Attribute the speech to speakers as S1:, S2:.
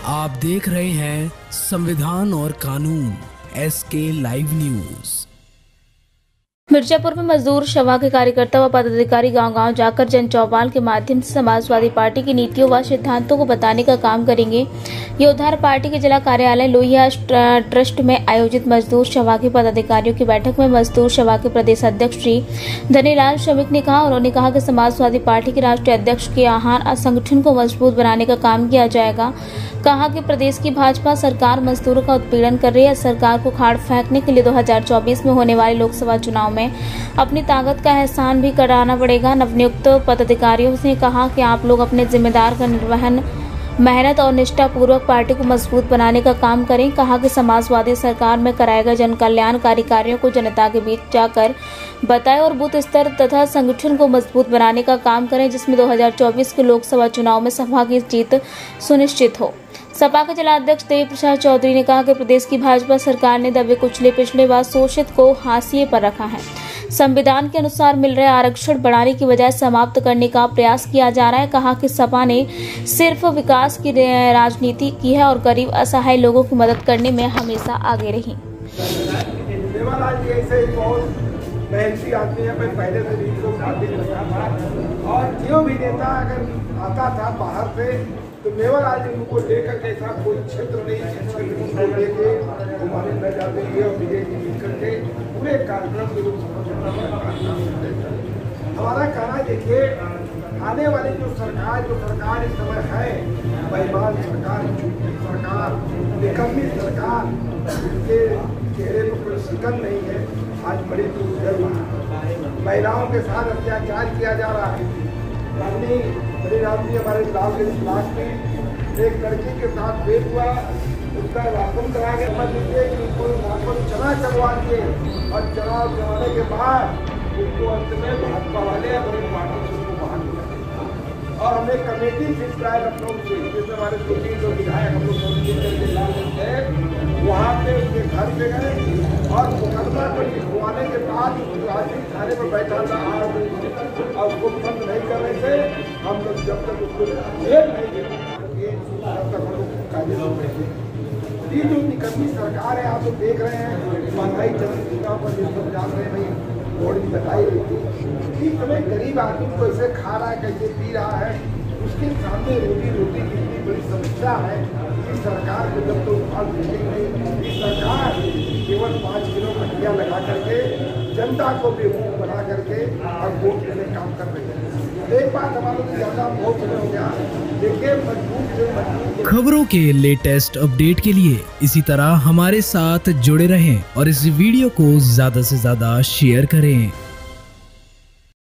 S1: आप देख रहे हैं संविधान और कानून SK लाइव न्यूज।
S2: मिर्जापुर में मजदूर सभा के कार्यकर्ता व पदाधिकारी गांव-गांव जाकर जन चौपाल के माध्यम से समाजवादी पार्टी की नीतियों व सिद्धांतों को बताने का काम करेंगे। ये उद्धार पार्टी के जिला कार्यालय लोहिया ट्रस्ट में आयोजित मजदूर सभा के पदाधिकारियों की बैठक में मजदूर सभा के प्रदेश अध्यक्ष श्री धनीलाल श्रमिक ने कहा। उन्होंने कहा कि समाजवादी पार्टी के राष्ट्रीय अध्यक्ष के आह्वान संगठन को मजबूत बनाने का काम किया जाएगा। कहा कि प्रदेश की भाजपा सरकार मजदूरों का उत्पीड़न कर रही है। सरकार को खाड़ फेंकने के लिए 2024 में होने वाले लोकसभा चुनाव में अपनी ताकत का एहसान भी कराना पड़ेगा। नवनियुक्त पदाधिकारियों ने कहा कि आप लोग अपने जिम्मेदार का निर्वहन मेहनत और निष्ठा पूर्वक पार्टी को मजबूत बनाने का काम करें। कहा कि समाजवादी सरकार में कराए गए जन कल्याणकारी कार्यों को जनता के बीच जाकर बताएं और बूथ स्तर तथा संगठन को मजबूत बनाने का काम करें, जिसमें 2024 के लोकसभा चुनाव में सपा की जीत सुनिश्चित हो। सपा के जिला अध्यक्ष देवी प्रसाद चौधरी ने कहा कि प्रदेश की भाजपा सरकार ने दबे कुचले पिछड़े व शोषित को हाशिए पर रखा है। संविधान के अनुसार मिल रहे आरक्षण बढ़ाने की बजाय समाप्त करने का प्रयास किया जा रहा है। कहा कि सपा ने सिर्फ विकास की राजनीति की है और गरीब असहाय लोगों की मदद करने में हमेशा आगे रही।
S3: मेहनती आदमी है, पहले से भी लोग शादी करता था और जो भी नेता अगर आता था बाहर से तो मेवालाल जी उनको लेकर के ऐसा कोई क्षेत्र नहीं उनको लेके घुमाने न जाते हैं और बीजेपी मिलकर के पूरे कार्यक्रम के लोग हमारा कहना देखिए, आने वाली जो सरकार इस समय है, बेईमान सरकार, झूठी सरकार, निकम्मी सरकार, जिसके चेहरे पर कोई शिकन नहीं है, आज बड़ी दुर्घटना महिलाओं के साथ अत्याचार किया जा रहा है। राम जी हमारे लालगंज ब्लॉक में एक लड़की के साथ भेद हुआ, उसका राशन करा के मत दीजिए कि उनको राशन चना करवा दिए और चुनाव करवाने के बाद उनको अंत में भाजपा वाले अपने पार्टी से उनको बाहर निकाले और हमने कमेटी फिक्स कराए लखनऊ से, जिसमें हमारे 2-3 जो विधायक हम लोग लालगंज है वहाँ पे उनके घर पे गए और मुकदमा को लिखवाने के बाद राजनीतिक थाने पर बैठा था और उसको बंद नहीं करने से हम लोग जब तक उसको जेल नहीं देंगे तब तक हम लोग कायदे से बैठे। ये जो निकम्मी सरकार है, आप लोग देख रहे हैं महंगाई चरम पर जिस पर जान रहे हैं भाई मोदी बताई रही थी कि समय गरीब आदमी को ऐसे खा रहा है, कैसे पी रहा है, उसके सामने रोटी कितनी बड़ी समस्या है। इस सरकार को जब तो फल नहीं, इस सरकार केवल 5 किलो मटिया लगा करके जनता को बेवकूफ बना करके और वोट लेने काम कर रही है। एक बात हमारे ज्यादा बहुत हो गया, देखिए मजबूत
S1: खबरों के लेटेस्ट अपडेट के लिए इसी तरह हमारे साथ जुड़े रहें और इस वीडियो को ज्यादा से ज्यादा शेयर करें।